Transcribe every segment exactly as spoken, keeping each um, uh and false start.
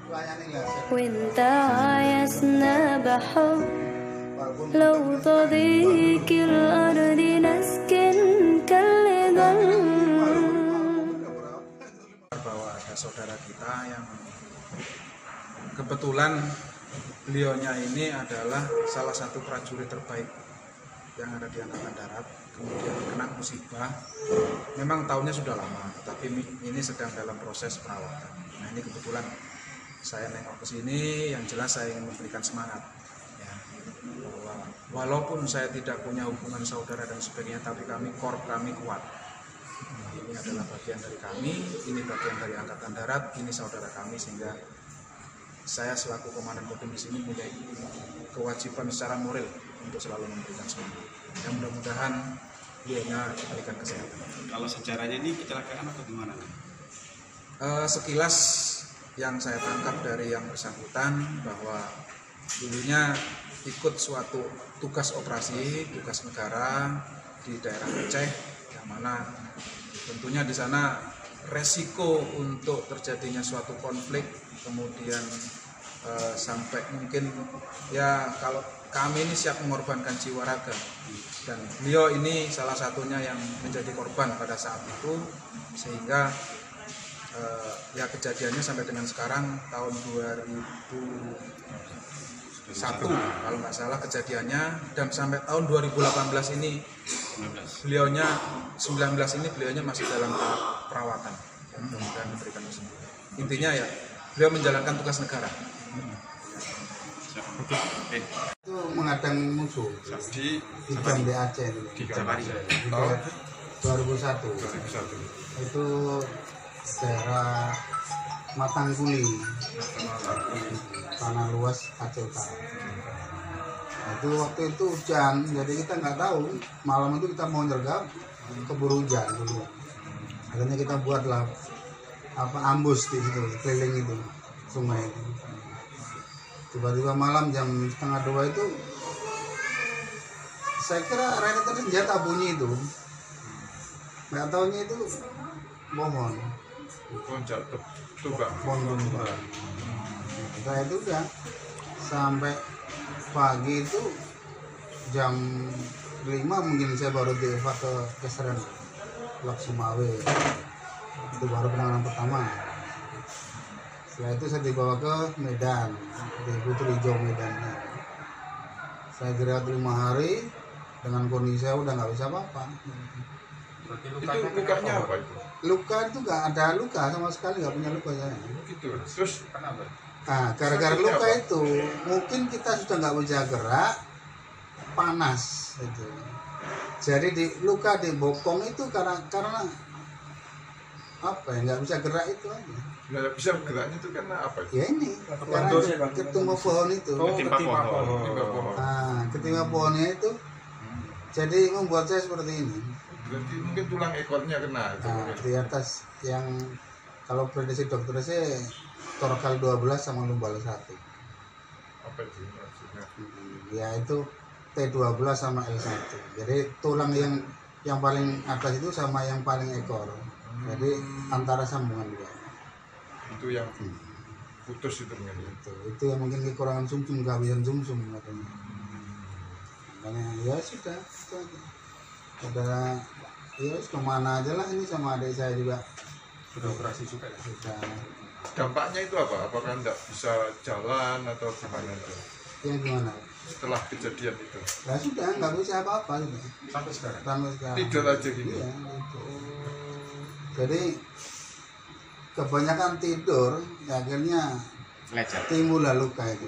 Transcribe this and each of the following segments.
وانت عايزنا بحب لو تضيق الأرض نسكن كالجل. Bahwa ada saudara kita yang kebetulan beliaunya ini adalah salah satu prajurit terbaik yang ada di Angkatan Darat, kemudian kena musibah. Memang tahunnya sudah lama, tapi ini sedang dalam proses perawatan. Nah, ini kebetulan saya nengok ke sini, yang jelas saya ingin memberikan semangat ya, bahwa walaupun saya tidak punya hubungan saudara dan sebagainya, tapi kami korp kami kuat. Ini adalah bagian dari kami, ini bagian dari Angkatan Darat, ini saudara kami, sehingga saya selaku komandan Kodim di sini punya kewajiban secara moral untuk selalu memberikan semangat. Dan mudah-mudahan beliaunya diberikan kesehatan. Kalau sejarahnya ini kecelakaan atau gimana? Uh, sekilas yang saya tangkap dari yang bersangkutan bahwa dulunya ikut suatu tugas operasi, tugas negara di daerah Aceh, yang mana tentunya di sana resiko untuk terjadinya suatu konflik, kemudian uh, sampai mungkin ya kalau kami ini siap mengorbankan jiwa raga, dan beliau ini salah satunya yang menjadi korban pada saat itu, sehingga uh, ya kejadiannya sampai dengan sekarang tahun dua ribu satu kalau nggak salah kejadiannya, dan sampai tahun dua ribu delapan belas ini beliaunya sembilan belas ini beliaunya masih dalam tahap perawatan dan diberikan kesembuhan. Intinya ya beliau menjalankan tugas negara. Itu menghadang musuh di di jam di Aceh itu. Di Japari. dua ribu satu. Itu daerah Matangguli, tanah luas Aceh Utara. Nah, itu waktu itu hujan, jadi kita nggak tahu malam itu kita mau nyergap keburu hujan dulu. Akhirnya kita buatlah apa ambus di situ, keliling itu sungai itu. Tiba-tiba malam jam setengah dua itu saya kira rentetan senjata bunyi itu, nggak taunya itu pohon pohon jatuh pohon tumbang. Nah itu udah sampai pagi itu jam lima mungkin saya baru dievakuasi ke Seren Lok Sumawe, itu baru penanganan pertama. Setelah itu saya dibawa ke Medan, di Putri Hijau Medannya. Saya dirawat lima hari dengan kondisi saya udah nggak bisa apa-apa. Itu lukanya apa itu? Luka itu nggak ada luka sama sekali, nggak punya luka saya. Gitu. Terus kenapa? Nah, gara-gara luka itu mungkin kita sudah nggak bisa gerak, panas itu. Jadi di luka di bokong itu karena karena apa ya, nggak bisa gerak itu aja. Nggak bisa geraknya itu karena apa? Ya ini karena ketimpa pohon itu. Oh, ketimpa pohon. Ketimpa pohon. Nah, ketimpa pohonnya itu jadi membuat saya seperti ini. Berarti mungkin tulang ekornya kena itu. Nah, di atas yang kalau prediksi dokter saya torkal dua belas sama lumbal satu. Apa itu maksudnya? Ya itu T dua belas sama L satu. Jadi tulang yang yang paling atas itu sama yang paling ekor. Jadi antara sambungan dua. Itu yang putus itu mungkin. Itu, itu yang mungkin kekurangan sumsum, kehabisan sumsum katanya. Makanya ya sudah, itu aja. Ada ya kemana aja lah, ini sama adik saya juga Sudah operasi juga ya? sudah. Dampaknya itu apa? Apakah nggak bisa jalan atau gimana itu? Ya gimana? Setelah kejadian itu? Ya sudah nggak bisa apa-apa sudah. Sampai sekarang? Sampai sekarang. Tidur aja gini? Iya, gitu. Jadi kebanyakan tidur ya akhirnya Lecet. timbul luka itu.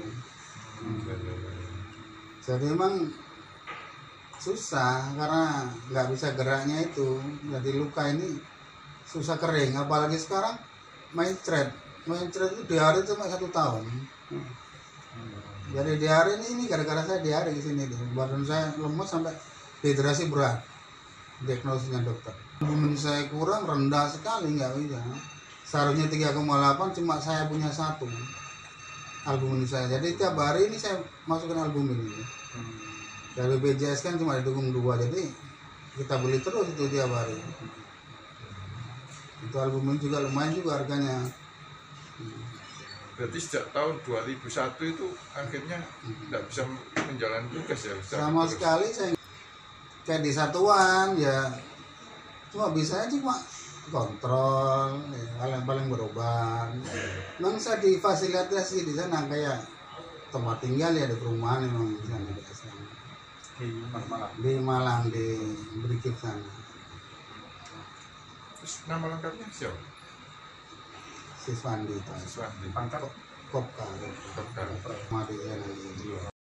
Jadi memang susah karena nggak bisa geraknya itu. Jadi luka ini susah kering, apalagi sekarang main thread main thread itu di hari cuma satu tahun. Jadi di hari ini ini gara-gara saya di hari di sini, badan saya lemas sampai dehidrasi berat, diagnosisnya dokter. Albumin saya kurang, rendah sekali, nggak bisa. Seharusnya tiga koma delapan, cuma saya punya satu albumin saya. Jadi tiap hari ini saya masukkan albumin ini. Dari B P J S kan cuma didukung dua, jadi kita beli terus itu tiap hari. Itu albumin juga lumayan juga harganya. Berarti sejak tahun dua ribu satu itu akhirnya tidak bisa menjalani tugas ya Ustaz? Sama Terus. sekali saya kayak di satuan ya cuma bisa cuma kontrol ya, hal yang paling berobat. Memang saya difasilitasi di sana kayak tempat tinggal ya di perumahan memang di sana biasa. Di Malang. Di Malang di Brikip sana. Terus nama lengkapnya siapa? Siswandi itu. Siswandi. Pangkat Kopka. Kopka. Mati saya lagi.